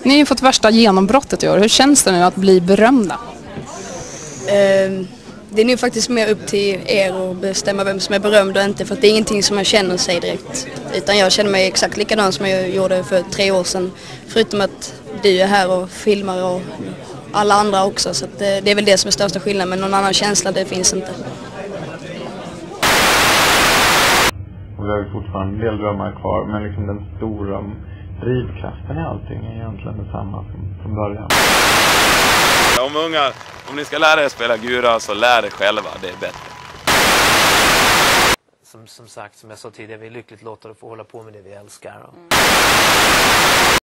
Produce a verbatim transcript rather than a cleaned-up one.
Ni har ju fått värsta genombrottet i år. Hur känns det nu att bli berömda? Eh, det är nu faktiskt mer upp till er att bestämma vem som är berömd och inte. För att det är ingenting som jag känner sig direkt. Utan jag känner mig exakt likadan som jag gjorde för tre år sedan. Förutom att du är här och filmar och alla andra också. Så att det, det är väl det som är största skillnaden. Men någon annan känsla, det finns inte. Och vi har ju fortfarande en del drömmar kvar. Men liksom den stora drivkraften i allting är egentligen detsamma som från början. Om ungar, om ni ska lära er spela gura så lär er själva, det är bättre. Som, som sagt, som jag sa tidigare, vi är lyckligt lottade att få hålla på med det vi älskar.